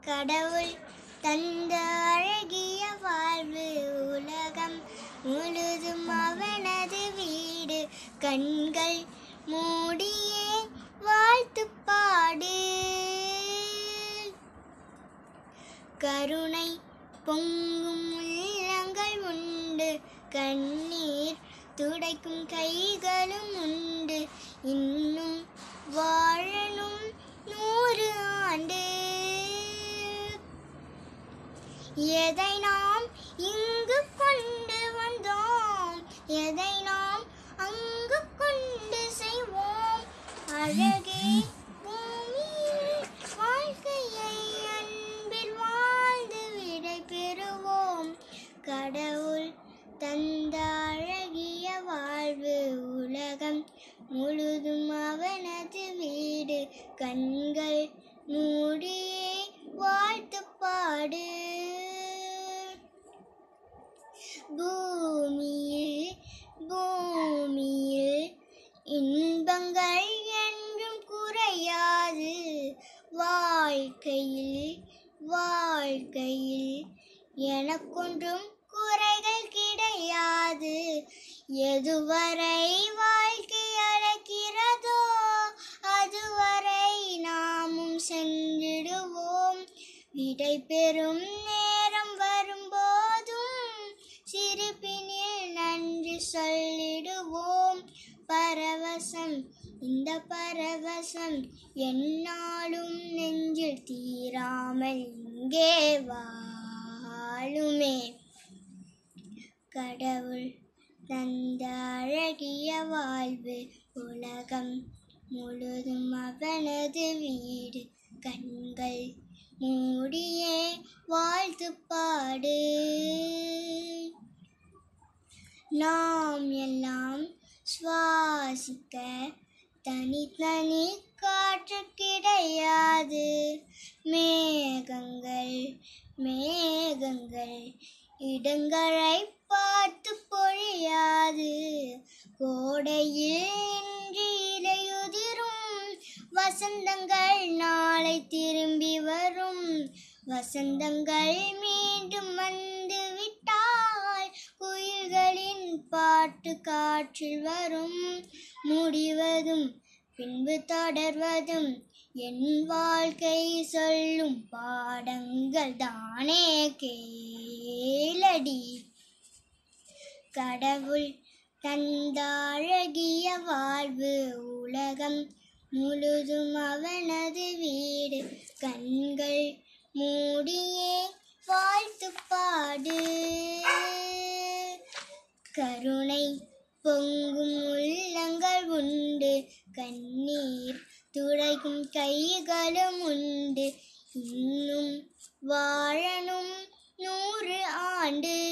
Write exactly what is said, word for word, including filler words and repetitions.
கடவுள் தந்த அழகிய வாழ்வு உலகம் முழுதும் அவனது வீடு. கண்கள் மூடியே வாழ்த்து பாடு. கருணை பொங்கும் உள்ளங்கள் உண்டு, கண்ணீர் துடைக்கும் கைகளும் உண்டு. இன்னும் வாழணும் நூறு ஆண்டு. எதை நாம் இங்கு கொண்டு வந்தோம், எதை நாம் அங்கு கொண்டு செய்வோம். அழகே பூமியில் வாழ்க்கையை அன்பில் வாழ்ந்து விடை பெறுவோம். கடவுள் தந்த அழகிய வாழ்வு உலகம் முழுதும் அவனது வீடு. கண்கள் மூடியே வாழ்த்து பாடு. பூமியில் பூமியில் இன்பங்கள் என்றும் குறையாது. வாழ்க்கையில் வாழ்க்கையில் எனக்கொன்றும் குறைகள் கிடையாது. எதுவரை வாழ்க்கை அழைக்கிறதோ அதுவரை நாமும் சென்றிடுவோம். விடை பெறும் நேரம் வரும்போதும் சிரிப்பினில் நன்றி சொல்லிடுவோம். பரவசம் இந்த பரவசம் எந்நாளும் நெஞ்சில் தீராமல் இங்கே வாழுமே. கடவுள் தந்த அழகிய வாழ்வு உலகம் முழுதும் அவனது வீடு. கண்கள் மூடியே வாழ்த்து பாடு. நாம் எல்லாம் சுவாசிக்க தனித்தனி காற்று கிடையாது. மேகங்கள் மேகங்கள் இடங்களை பார்த்து பொழியாது. கோடையில் இன்றி இலையுதிரும், வசந்தங்கள் நாளை திரும்பி வரும். வசந்தங்கள் மீண்டும் வந்து விட்டால் குயில்களின் பாட்டு காற்றில் வரும். முடிவதும் பின்பு தொடர்வதும் என் வாழ்க்கை சொல்லும் பாடங்கள் தானே கேளடி. கடவுள் தந்த அழகிய வாழ்வு உலகம் முழுதும் அவனது வீடு. கண்கள் மூடியே வாழ்த்து பாடு. கருணை பொங்கும் உள்ளங்கள் உண்டு, கண்ணீர் துடைக்கும் கைகளும் உண்டு. இன்னும் வாழணும் நூறு ஆண்டு.